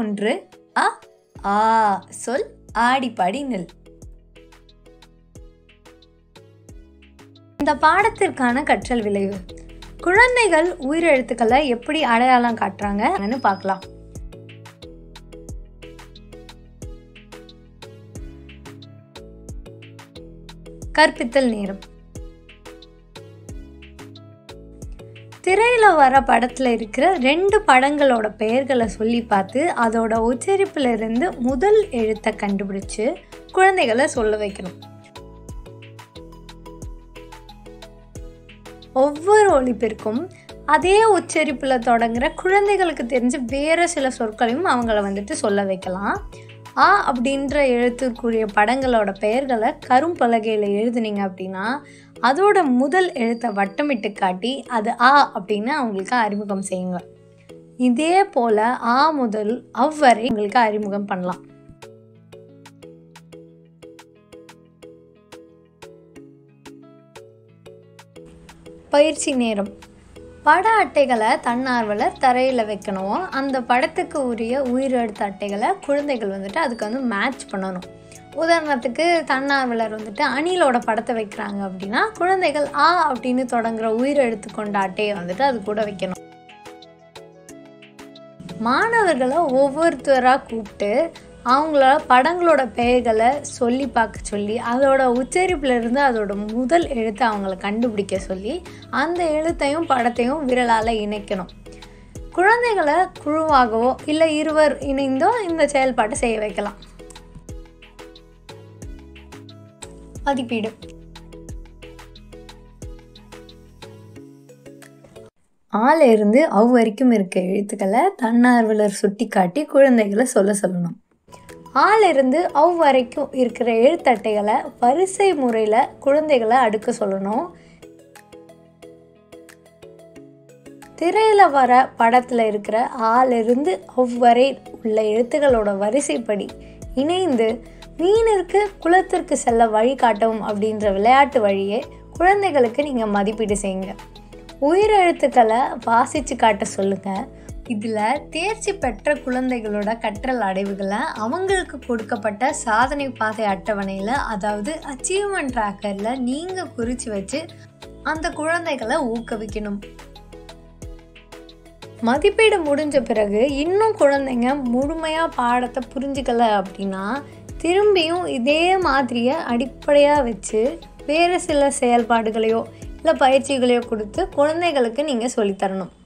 1 அ ஆ சொல் ஆடிப்பாடி நில். இந்த பாடத்திற்கான கற்றல் விளைவு. குழந்தைகள் உயிரெழுத்துக்களை எப்படி அடையாளம் காட்டுறாங்கன்னு பார்க்கலாம். கற்பித்தல் நேரம். திரையில வர படத்துல இருக்கிற 2 படங்களோட பெயர்களை சொல்லி பார்த்து அதோட உச்சரிப்புல இருந்து முதல் எழுத்தை கண்டுபிடிச்சு குழந்தைகளை சொல்ல வைக்கணும். ஒவ்வொரு ஒலிப்பிற்கும் அதே உச்சரிப்புல தொடங்குற குழந்தைகளுக்கு தெரிஞ்ச வேற சில சொற்களையும் அவங்கள சொல்ல வைக்கலாம். ஆ அப்படின்ற எழுத்துக்குரிய படங்களோட பெயர்களை கரும்பலகையில் எழுதுனீங்க அப்படின்னா அதோட முதல் எழுத்தை வட்டமிட்டு காட்டி அது ஆ அப்படின்னு அவங்களுக்கு அறிமுகம் செய்யுங்க. இதே போல ஆ முதல் அவ்வரை உங்களுக்கு அறிமுகம் பண்ணலாம். பயிற்சி நேரம். பட அட்டைகளை தன்னார்வலர் தரையில் வைக்கணும். அந்த படத்துக்கு உரிய உயிரெழுத்து அட்டைகளை குழந்தைகள் அதுக்கு மேட்ச் பண்ணணும். உதாரணத்துக்கு தன்னார்வலர் அணிலோட படத்தை வைக்கிறாங்க அப்படின்னா குழந்தைகள் ஆ அப்படின்னு தொடங்குற உயிரெழுத்து கொண்ட அட்டையை அது கூட வைக்கணும். மாணவர்களை ஒவ்வொருத்தராக கூப்பிட்டு அவங்களோட படங்களோட பெயர்களை சொல்லி பார்க்க சொல்லி அதோட உச்சரிப்புலேருந்து அதோட முதல் எழுத்தை அவங்கள கண்டுபிடிக்க சொல்லி அந்த எழுத்தையும் படத்தையும் விரலால் இணைக்கணும். குழந்தைகளை குழுவாகவோ இல்லை இருவர் இணைந்தோ இந்த செயல்பாட்டை செய்ய வைக்கலாம். மதிப்பீடு. ஆல இருந்து அவ் வரைக்கும் இருக்க எழுத்துக்களை தன்னார்வலர் சுட்டி காட்டி குழந்தைகளை சொல்ல சொல்லணும். ஆல இருந்து அவ் வரைக்கும் இருக்கிற எழுத்தட்டைகளை வரிசை முறையில் குழந்தைகளை அடுக்க சொல்லணும். திரையில் வர படத்தில் இருக்கிற ஆலிருந்து அவ்வரை உள்ள எழுத்துக்களோட வரிசைப்படி இணைந்து மீனிற்கு குளத்திற்கு செல்ல வழிகாட்டவும் அப்படின்ற விளையாட்டு வழியே குழந்தைகளுக்கு நீங்கள் மதிப்பீடு செய்யுங்க. உயிரெழுத்துக்களை வாசித்து காட்ட சொல்லுங்கள். இதில் தேர்ச்சி பெற்ற குழந்தைகளோட கற்றல் அடைவுகளை அவங்களுக்கு கொடுக்கப்பட்ட சாதனை பாதை அட்டவணையில் அதாவது அச்சீவ்மெண்ட் ட்ராக்கரில் நீங்கள் குறித்து வச்சு அந்த குழந்தைகளை ஊக்குவிக்கணும். மதிப்பீடு முடிஞ்ச பிறகு இன்னும் குழந்தைங்க முழுமையாக பாடத்தை புரிஞ்சுக்கல அப்படின்னா திரும்பியும் இதே மாதிரியை அடிப்படையாக வச்சு வேறு சில செயல்பாடுகளையோ இல்லை பயிற்சிகளையோ கொடுத்து குழந்தைகளுக்கு நீங்கள் சொல்லித்தரணும்.